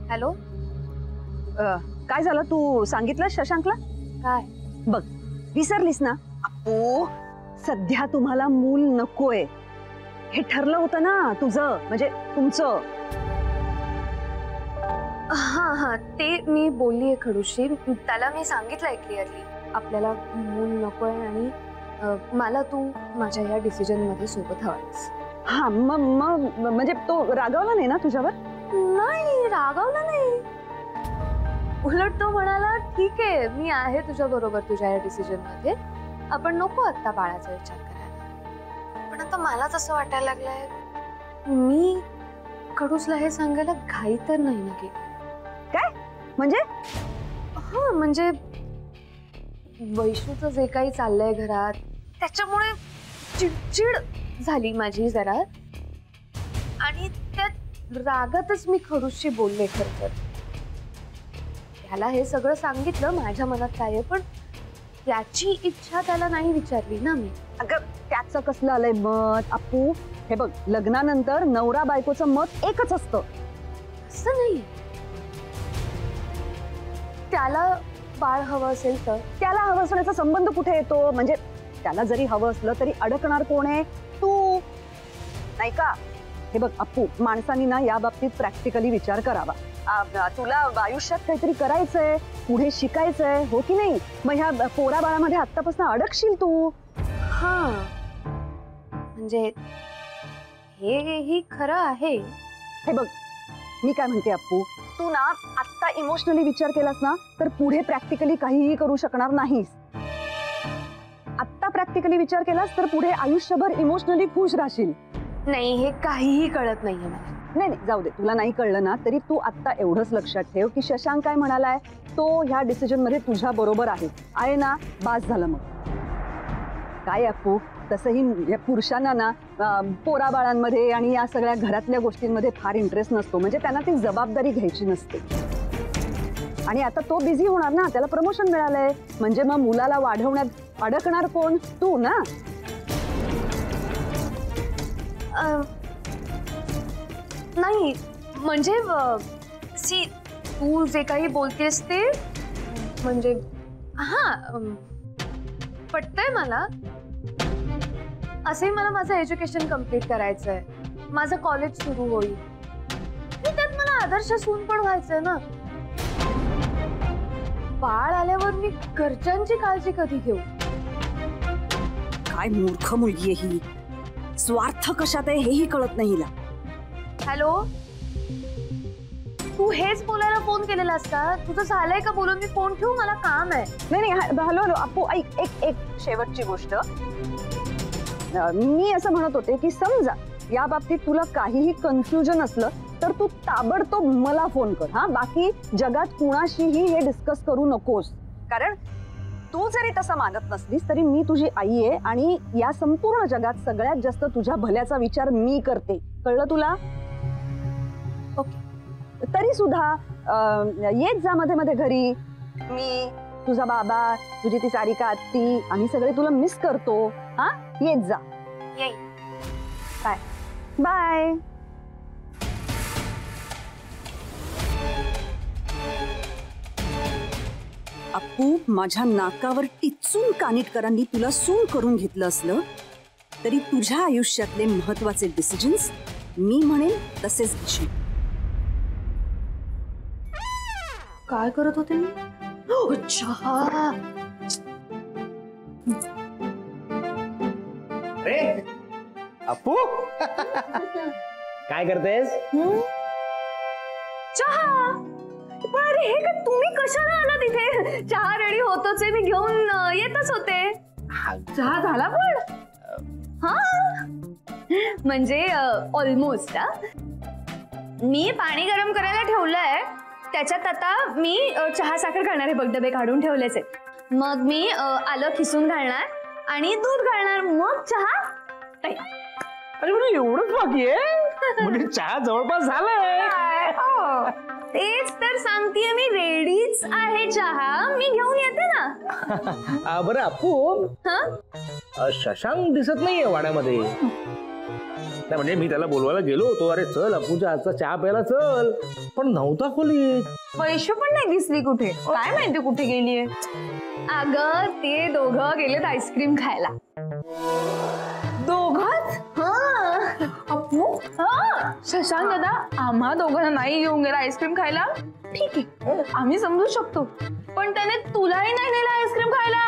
Hello. काय झालं? तू सांगितलं शशांकला? काय? बघ, विसरलीस ना? अप्पू, सध्या तुम्हाला मूल नकोय हे ठरलं होतं ना तुझं, म्हणजे तुमचं. हा हा, ते मी बोललीये खडूशी. त्याला मी सांगितलंय क्लिअरली आपल्याला मूल नकोय आणि मला तू माझ्या या डिसिजन मध्ये सोबत हवायस. हा, म्हणजे तो रागावला नाही ना तुझ्यावर? नाही, रागावला नाही. उलट तो म्हणाला ठीक आहे, मी आहे तुझ्या बरोबर तुझ्या या डिसिजन मध्ये. आपण नको आता बाळाचा विचार करायला. पण आता मलाच असं वाटायला लागलंय, मी खडूसला हे सांगायला घाई तर नाही ना केली. काय म्हणजे? हा, म्हणजे वैशूचं जे काही चाललंय घरात त्याच्यामुळे चिडचिड झाली माझी जरा, आणि त्या रागातच मी खडूसशी बोलले. खरं तर त्याला हे सगळं सांगितलं माझ्या मनात काय आहे, पण त्याची इच्छा त्याला नाही विचारली ना मी. अगं, त्याचं कसलं आलंय मत अप्पू? हे बघ, लग्नानंतर नवरा बायकोचं मत एकच असतं. असं नाही. त्याला बाळ हवं असेल तर? त्याला हवं असण्याचा संबंध कुठे येतो? म्हणजे त्याला जरी हवं असलं तरी अडकणार कोण आहे? तू नाही का? हे बघ अप्पू, माणसांनी ना या बाबतीत प्रॅक्टिकली विचार करावा. तुला आयुष्यात काहीतरी करायचंय, पुढे शिकायचंय, हो की नाही? मग ह्या पोरा बाळामध्ये आत्तापासून अडकशील तू. हा, म्हणजे हे खरं आहे. हे बघ, मी काय म्हणते अप्पू, तू ना आत्ता इमोशनली विचार केलास ना तर पुढे प्रॅक्टिकली काहीही करू शकणार नाहीस. आत्ता प्रॅक्टिकली विचार केलास तर पुढे आयुष्यभर इमोशनली खुश राहशील. नाही, हे काहीही कळत नाहीये मला. नाही, जाऊ दे. तुला नाही कळलं ना तरी तू आत्ता एवढंच लक्षात ठेव की शशांक काय म्हणालाय, तो ह्या डिसिजन मध्ये तुझ्या बरोबर आहे ना? बास झालं. मग काय अप्पू, तसंही पुरुषांना ना पोराबाळांमध्ये आणि या सगळ्या घरातल्या गोष्टींमध्ये फार इंटरेस्ट नसतो. म्हणजे त्यांना ती जबाबदारी घ्यायची नसते. आणि आता तो बिझी होणार ना, त्याला प्रमोशन मिळालंय, म्हणजे मग मुलाला वाढवण्यात अडकणार कोण? तू ना. नाही, म्हणजे सी, तू जे काही बोलतेस ते म्हणजे हा पटतंय मला. असे मला माझं एज्युकेशन कम्प्लीट करायचंय, माझं कॉलेज सुरू होईल, त्यात मला आदर्श सून पण व्हायचंय ना. बाळ आल्यावर मी घरच्यांची काळजी कधी घेऊ? काय मूर्ख मुलगी आहे ही. स्वार्थ कशात आहे हेही कळत नाही हिला. हॅलो, तू हेच बोलायला फोन केलेलास का? तुझं झालंय का बोलून? मी फोन ठेवू, मला काम आहे. नाही, हॅलो अप्पू, ऐक, एक शेवटची गोष्ट. मी असं म्हणत होते की समजा या बाबतीत तुला काहीही कन्फ्युजन असलं तर तू ताबडतोब मला फोन कर. हा, बाकी जगात कुणाशीही हे डिस्कस करू नकोस. कारण तू जरी तसं मानत नसलीस तरी मी तुझी आई आहे आणि या संपूर्ण जगात सगळ्यात जास्त तुझ्या भल्याचा विचार मी करते. कळलं तुला? ओके. तरी सुद्धा येत जा मध्ये मध्ये घरी. मी, तुझा बाबा, तुझी ती सारिका आत्ती, आम्ही सगळे तुला मिस करतो. हा, येत जा. येई. Bye bye. अप्पू, माझ्या नाकावर टिचून कानिटकरांनी तुला सून करून घेतलं असलं तरी तुझ्या आयुष्यातले महत्वाचे डिसिजन्स मी म्हणेन तसेच घेशील. काय करत होते मी? चहा. अरे अप्पू, काय करतेस? चहा. पण अरे, हे का तुम्ही कशाला आला तिथे? चहा रेडी होतोच आहे, मी घेऊन येतच होते. चहा झाला पण? हा, म्हणजे ऑलमोस्ट. मी पाणी गरम करायला ठेवलंय, त्याच्यात आता मी चहा साखर घालणार आहे. बघ, डबे काढून ठेवलेच आहेत. मग मी आलं खिसून घालणार आणि दूध घालणार, मग चहा तयार. अरे म्हणजे एवढंच बाकी आहे? म्हणजे चहा जवळपास झालाय. तेच तर सांगतेय मी, रेडीच आहे चहा, मी घेऊन येते ना. बरं अप्पू, शशांक दिसत नाहीये वाड्यामध्ये. नाही म्हणजे मी त्याला बोलवायला गेलो होतो, अरे चल अपूच्या हातचा चहा प्यायला चल, पण नव्हता खोलीत. वैशू पण नाही दिसली कुठे, काय माहिती कुठे गेलीये. अगं ते दोघं गेलेत आईस्क्रीम खायला. दोघंच? अप्पू शशांक दादा आम्हा दोघांना नाही घेऊन गेला आईस्क्रीम खायला. ठीक आहे आम्ही समजू शकतो, पण त्याने तुलाही नाही नेला आईस्क्रीम खायला.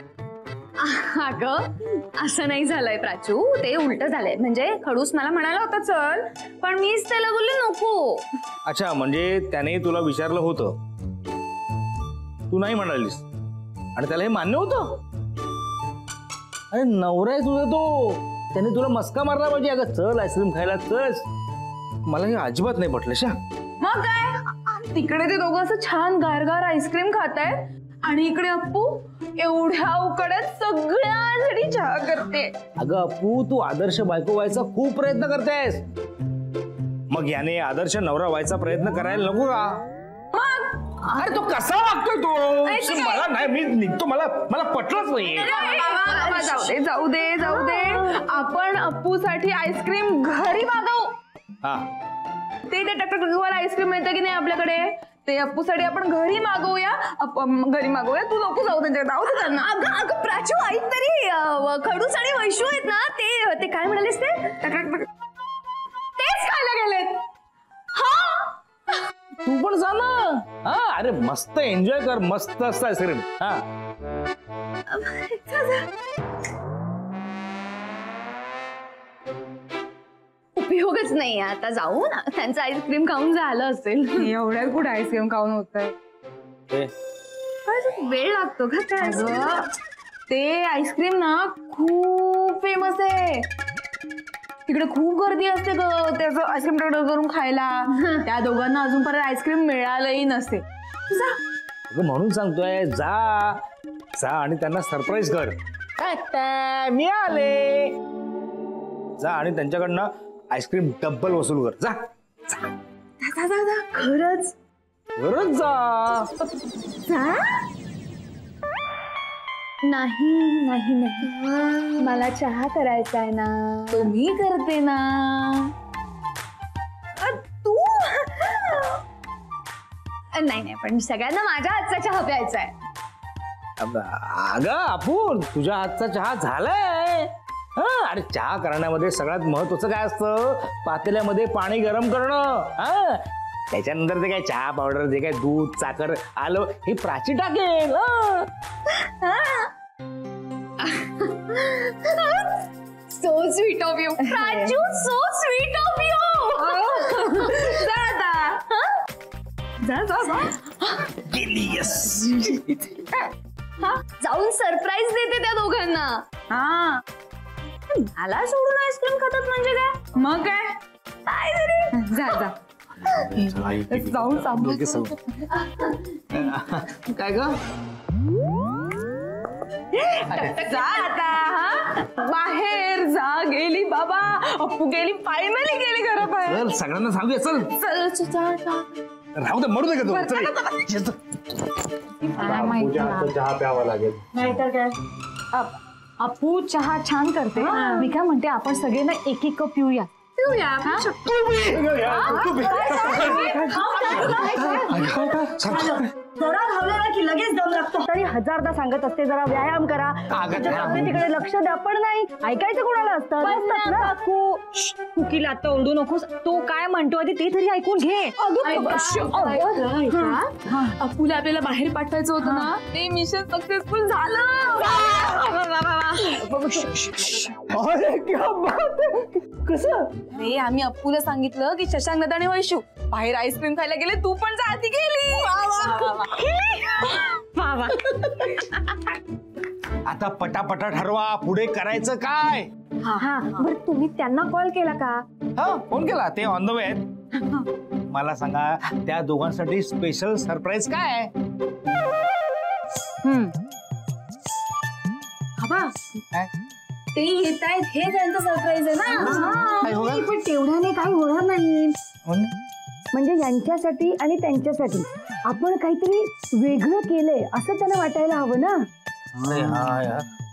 अगं असं नाही झालंय प्राचू, ते उलट झालंय. म्हणजे खडूस मला म्हणाला होता चल, पण मीच त्याला बोलले नको. अच्छा म्हणजे त्याने तुला विचारलं होतं, तू नाही म्हणालीस आणि त्याला हे मान्य होतं. अरे नवरा आहे तुझा तो, त्याने तुला मस्का मारला पाहिजे. अगं चल आईस्क्रीम खायला चल. मला हे अजिबात नाही पटलं. शा मग काय, तिकडे ते दोघं असं छान गारगार आईस्क्रीम खातायत आणि इकडे अप्पू एवढ्या उकड्यात सगळ्यांसाठी चहा करते. अगं अप्पू तू आदर्श बायको व्हायचा खूप प्रयत्न करतेस, मग याने आदर्श नवरा व्हायचा प्रयत्न करायला नको का? अरे तो कसा वागतोय तो, मला नाही, मी निघतो, मला पटलंच नाही. जाऊ दे आपण अप्पूसाठी आईस्क्रीम घरी मागवू. हा ते टकटकवाला आईस्क्रीम मिळतं की नाही आपल्याकडे, ते अप्पूसाठी आपण घरी मागवूया. घरी मागवूया, तू नको जाऊ त्यांच्याकडे, जाऊ दे त्यांना. अगं प्राचू ऐक तरी, खडूस आणि वैशू आहेत ना, ते काय म्हणालेस ते तेच खायला गेलेत. तू पण जा ना. हा अरे मस्त एन्जॉय कर, मस्त असतं आईस्क्रीम. हा उपयोगच नाही आता जाऊन, त्यांचं आईस्क्रीम खाऊन झालं असेल. एवढ्या कुठे आईस्क्रीम खाऊन होत आहे, वेळ लागतो का काय. ते आईस्क्रीम ना खूप फेमस आहे, तिकडे खूप गर्दी असते ग त्याचं आईस्क्रीम करून खायला. त्या दोघांना अजूनपर्यंत आईस्क्रीम मिळालंही नसते. म्हणून सांगतोय जा आणि त्यांना सरप्राईज कर. मी आले, जा आणि त्यांच्याकडनं आईस्क्रीम डब्बल वसूल कर. जा खरंच जा. नाही मला चहा करायचा आहे ना, तो मी करते ना. तू नाही पण सगळ्यांना माझ्या हातचा चहा प्यायचा आहे. अगं आपण तुझ्या हातचा चहा झालाय. आणि चहा करण्यामध्ये सगळ्यात महत्वाचं काय असतं, पातेल्यामध्ये पाणी गरम करणं. त्याच्यानंतर ते काय चहा पावडर, जे काय दूध साखर आलं हे प्राची टाकेल. So sweet of you, Praju. So sweet of you. जाऊन सरप्राईज देते त्या दोघांना. मला सोडून आईस्क्रीम खातात म्हणजे काय, मग काय तरी. जा जाऊन सांगू काय ग. जा आता, बाहेर जा. गेली बाबा, अप्पू गेली, फायनली गेली घराबाहेर. चल सगळ्यांना सांगूया. चल राहू दे, मरू दे का तू. चहा प्यावा लागेल. नाहीतर काय, अप्पू चहा छान करते. मी काय म्हणते, आपण सगळे ना एक एक कप पिऊया. जरा धावलं ना की लगेच दम लागतो. तरी हजारदा सांगत असते जरा व्यायाम करा, तिकडे लक्ष द्या, पण नाही ऐकायचं कोणाला असतं. कुकीला आता ओरडू नकोस, तो काय म्हणतो आधी ते तरी ऐकून घे. अप्पूला आपल्याला बाहेर पाठवायचं होतं ना, ते मिशन सक्सेसफुल झालं. कसं रे, आम्ही अप्पूला सांगितलं की शशांक दादा आणि वैशू बाहेर आईस्क्रीम खायला गेले, तू पण जा. ती गेली. आता पटापटा ठरवा पुढे करायचं काय. बरं तुम्ही त्यांना कॉल केला का. हा फोन केला, ते ऑन द वे आहेत. मला सांगा त्या दोघांसाठी स्पेशल सरप्राईज काय. ते येत आहेत हे त्यांचं सरप्राईज आहे ना. पण तेवढ्याने काही होणार नाही. म्हणजे यांच्यासाठी आणि त्यांच्यासाठी आपण काहीतरी वेगळं केलंय असं त्यांना वाटायला हवं ना. हा यार